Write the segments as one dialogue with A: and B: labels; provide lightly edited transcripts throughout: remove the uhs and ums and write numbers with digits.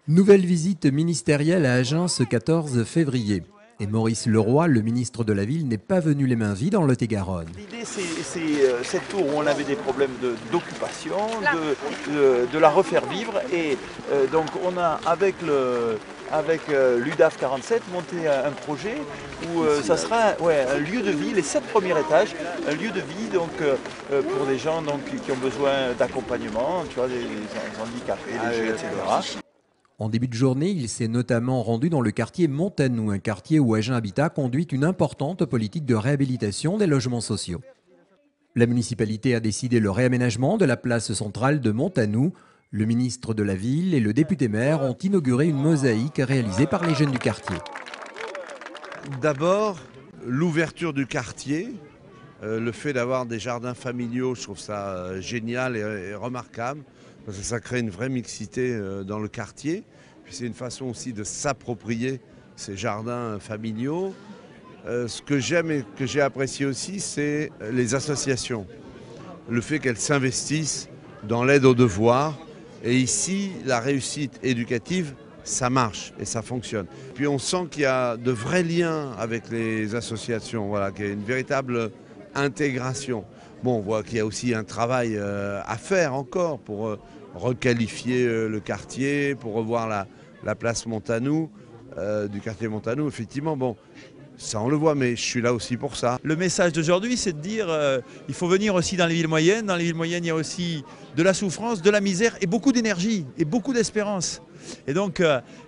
A: Nouvelle visite ministérielle à Agen ce 14 février. Et Maurice Leroy, le ministre de la Ville, n'est pas venu les mains vides en Lot-et-Garonne.
B: L'idée, c'est cette tour où on avait des problèmes d'occupation, de la refaire vivre. Et donc on a, avec l'UDAF 47, monté un projet où ça sera un lieu de vie, les 7 premiers étages, un lieu de vie donc, pour des gens donc, qui ont besoin d'accompagnement, tu vois, des handicapés, légers, etc.
A: En début de journée, il s'est notamment rendu dans le quartier Montanou, un quartier où Agen Habitat conduit une importante politique de réhabilitation des logements sociaux. La municipalité a décidé le réaménagement de la place centrale de Montanou. Le ministre de la Ville et le député-maire ont inauguré une mosaïque réalisée par les jeunes du quartier.
C: D'abord, l'ouverture du quartier, le fait d'avoir des jardins familiaux, je trouve ça génial et remarquable. Parce que ça crée une vraie mixité dans le quartier. Puis c'est une façon aussi de s'approprier ces jardins familiaux. Ce que j'aime et que j'ai apprécié aussi, c'est les associations. Le fait qu'elles s'investissent dans l'aide aux devoirs. Et ici, la réussite éducative, ça marche et ça fonctionne. Puis on sent qu'il y a de vrais liens avec les associations, voilà, qu'il y a une véritable intégration. Bon, on voit qu'il y a aussi un travail à faire encore pour requalifier le quartier, pour revoir la place Montanou, du quartier Montanou. Effectivement, bon, ça on le voit, mais je suis là aussi pour ça.
D: Le message d'aujourd'hui, c'est de dire il faut venir aussi dans les villes moyennes. Dans les villes moyennes, il y a aussi de la souffrance, de la misère et beaucoup d'énergie et beaucoup d'espérance. Et donc,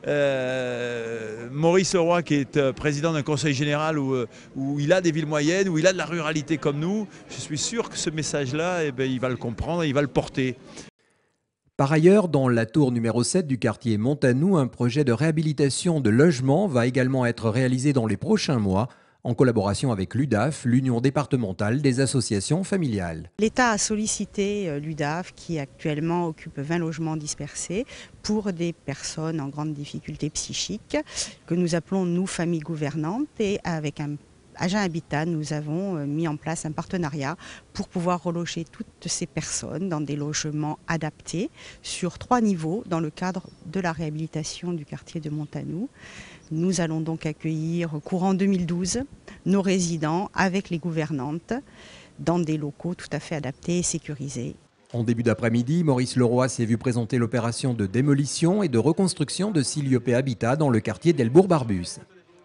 D: Maurice Leroy, qui est président d'un conseil général où il a des villes moyennes, où il a de la ruralité comme nous, je suis sûr que ce message-là, il va le comprendre et il va le porter.
A: Par ailleurs, dans la tour numéro 7 du quartier Montanou, un projet de réhabilitation de logements va également être réalisé dans les prochains mois, en collaboration avec l'UDAF, l'Union départementale des associations familiales.
E: L'État a sollicité l'UDAF qui actuellement occupe 20 logements dispersés pour des personnes en grande difficulté psychique que nous appelons nous familles gouvernantes, et avec Agen Habitat, nous avons mis en place un partenariat pour pouvoir reloger toutes ces personnes dans des logements adaptés sur 3 niveaux dans le cadre de la réhabilitation du quartier de Montanou. Nous allons donc accueillir courant 2012 nos résidents avec les gouvernantes dans des locaux tout à fait adaptés et sécurisés.
A: En début d'après-midi, Maurice Leroy s'est vu présenter l'opération de démolition et de reconstruction de Siliopé Habitat dans le quartier d'Elbourg-Barbus.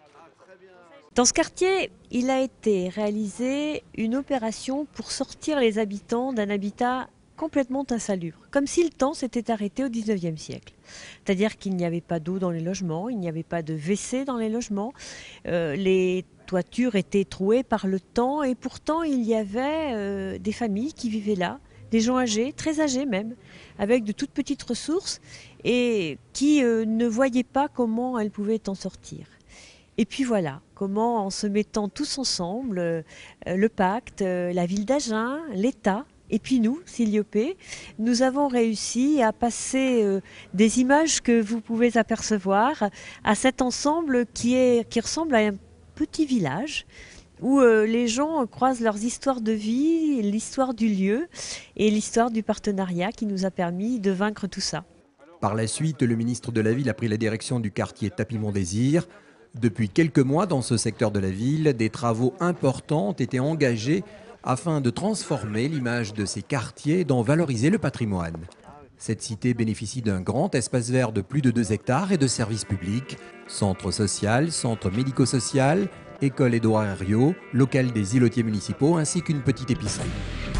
F: Dans ce quartier, il a été réalisé une opération pour sortir les habitants d'un habitat complètement insalubre, comme si le temps s'était arrêté au 19e siècle. C'est-à-dire qu'il n'y avait pas d'eau dans les logements, il n'y avait pas de WC dans les logements, les toitures étaient trouées par le temps, et pourtant il y avait des familles qui vivaient là, des gens âgés, très âgés même, avec de toutes petites ressources, et qui ne voyaient pas comment elles pouvaient en sortir. Et puis voilà, comment en se mettant tous ensemble, le pacte, la ville d'Agen, l'État, et puis nous, Siliopé, nous avons réussi à passer des images que vous pouvez apercevoir à cet ensemble qui ressemble à un petit village où les gens croisent leurs histoires de vie, l'histoire du lieu et l'histoire du partenariat qui nous a permis de vaincre tout ça.
A: Par la suite, le ministre de la Ville a pris la direction du quartier Tapis-Mont-Désir. Depuis quelques mois, dans ce secteur de la ville, des travaux importants ont été engagés afin de transformer l'image de ces quartiers et d'en valoriser le patrimoine. Cette cité bénéficie d'un grand espace vert de plus de 2 hectares et de services publics, centre social, centre médico-social, école Édouard Herriot, local des îlotiers municipaux ainsi qu'une petite épicerie.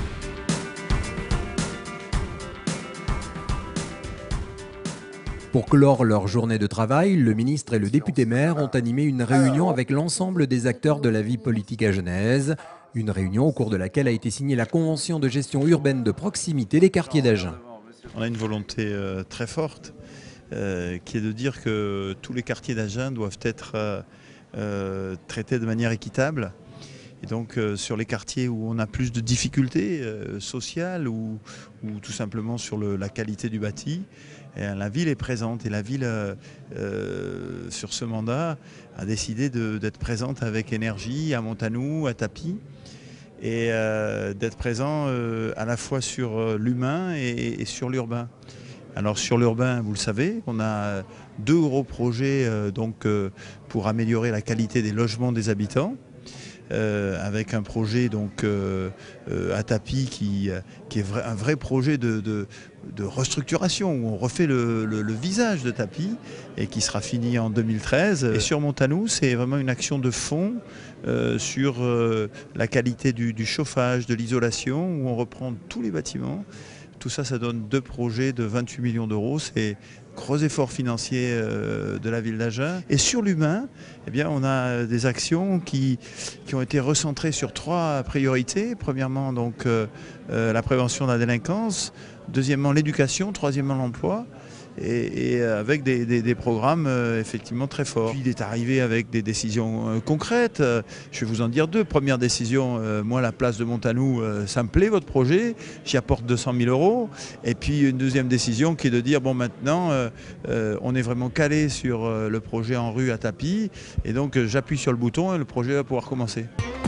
A: Pour clore leur journée de travail, le ministre et le député-maire ont animé une réunion avec l'ensemble des acteurs de la vie politique agenaise. Une réunion au cours de laquelle a été signée la convention de gestion urbaine de proximité des quartiers d'Agen.
D: On a une volonté très forte qui est de dire que tous les quartiers d'Agen doivent être traités de manière équitable. Et donc sur les quartiers où on a plus de difficultés sociales ou tout simplement sur la qualité du bâti, la ville est présente, et la ville sur ce mandat a décidé d'être présente avec énergie à Montanou, à Tapis, et d'être présent à la fois sur l'humain et sur l'urbain. Alors sur l'urbain, vous le savez, on a 2 gros projets pour améliorer la qualité des logements des habitants. Avec un projet à Tapie qui est un vrai projet de restructuration où on refait le visage de Tapie et qui sera fini en 2013. Et sur Montanou, c'est vraiment une action de fond sur la qualité du chauffage, de l'isolation, où on reprend tous les bâtiments. Tout ça, ça donne 2 projets de 28 millions d'euros. C'est gros effort financier de la ville d'Agen. Et sur l'humain, eh bien, on a des actions qui ont été recentrées sur 3 priorités. Premièrement, la prévention de la délinquance. Deuxièmement, l'éducation. Troisièmement, l'emploi. Et avec des programmes effectivement très forts. Puis il est arrivé avec des décisions concrètes. Je vais vous en dire 2. Première décision, moi la place de Montanou, ça me plaît votre projet, j'y apporte 200 000 euros. Et puis une deuxième décision qui est de dire bon maintenant on est vraiment calé sur le projet en rue à Tapie et donc j'appuie sur le bouton et le projet va pouvoir commencer.